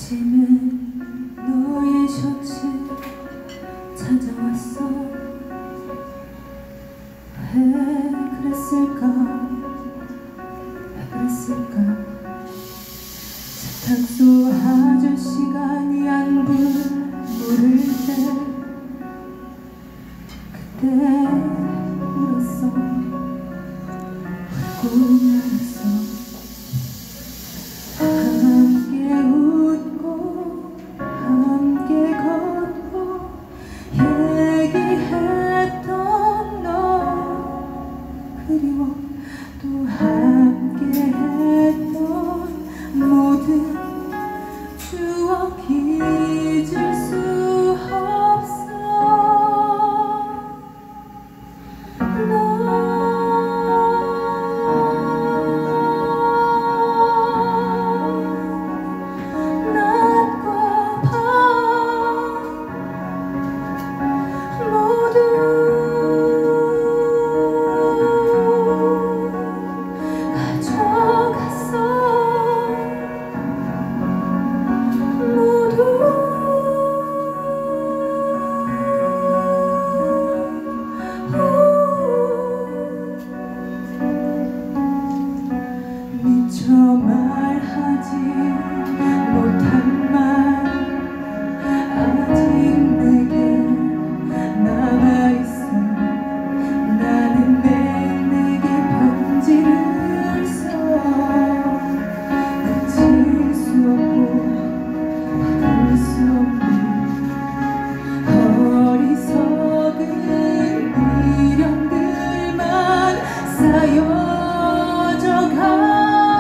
아침에 너의 셔츠 찾아왔어. 왜 그랬을까? 왜 그랬을까? 세탁소 아저씨가 네 안부를 물을 때 그때 울었어. 울고 말았어. 함께 웃고 함께 걷고 얘기했던 너 그리워. 또 함께 했던 모든 추억 잊을 수 없어. 미처 말하지 못한 말 아직 내게 남아있어. 나는 매일 내게 편지를 써. 그칠 수 없고 받을 수 없는 어리석은 미련들만 쌓여져 가.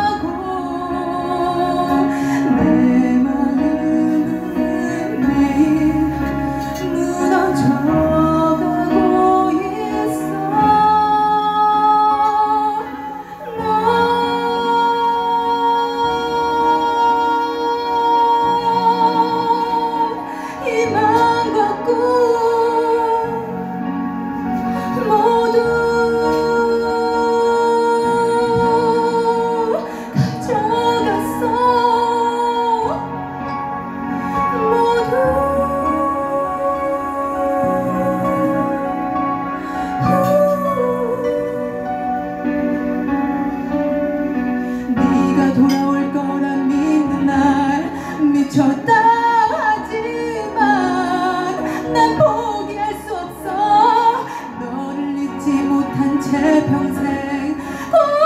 돌아올 거란 믿는 날 미쳤다 하지만 난 포기할 수 없어. 너를 잊지 못한 채 평생